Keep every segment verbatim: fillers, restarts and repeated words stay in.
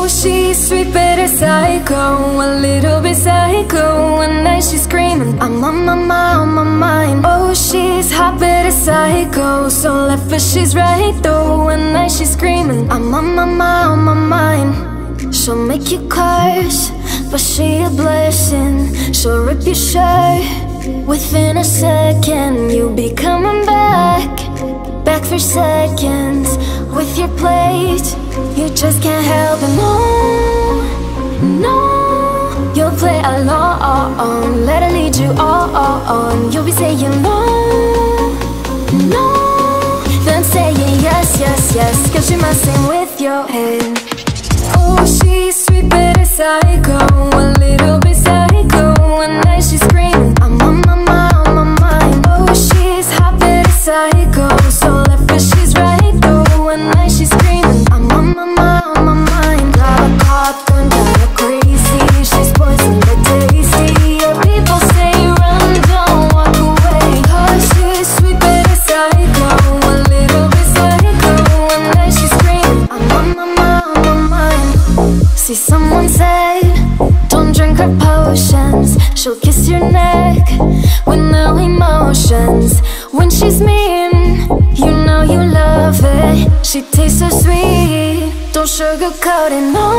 Oh, she's sweet but a psycho, a little bit psycho. One night she's screaming, I'm on my mind, on my mind. Oh, she's hot but a psycho, so left but she's right though. One night she's screaming, I'm on my mind, on my mind. She'll make you curse, but she a blessing. She'll rip your shirt within a second. You'll be coming back, back for seconds with your plate. You just can't help it, no, no. You'll play along, let her lead you on. You'll be saying no, no, then saying yes, yes, yes, cause you're messing with your head. Oh, she's sweet but a psycho, a little bit psycho. One night she's screaming, I'm on my mind, on my mind. Oh, she's hot but a psycho, so left but she's right though. One night she's screaming, I'm on my mind, on my mind. Got a cop, gun, got her crazy. She's poison but tasty. Yeah, people say run, don't walk away. Oh, she's sweet but a psycho, a little bit psycho. One night she's screaming, I'm on my mind, on my mind. See, someone said, don't drink her potions. She'll kiss your neck with no emotions. When she's mean, you know you love it. She tastes so sweet, don't sugarcoat it, no,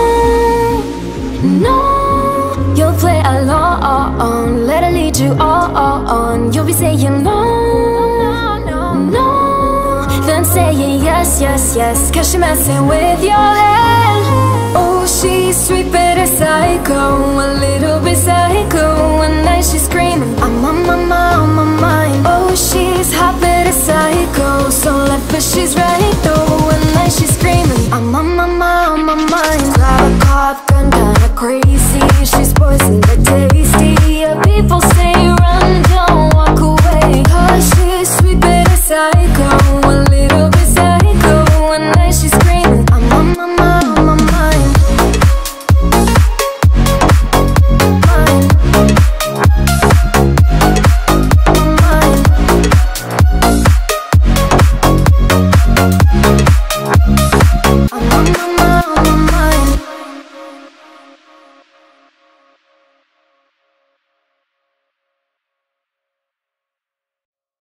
no. You'll play along, let her lead you on. You'll be saying no, no, then saying yes, yes, yes, cause she messing with your head. Oh, she's sweet but a psycho, a little bit psycho. One night she's screaming, I'm on my mind, on my mind. Oh, she's hot but a psycho, so left but she's right though. One night she's screaming,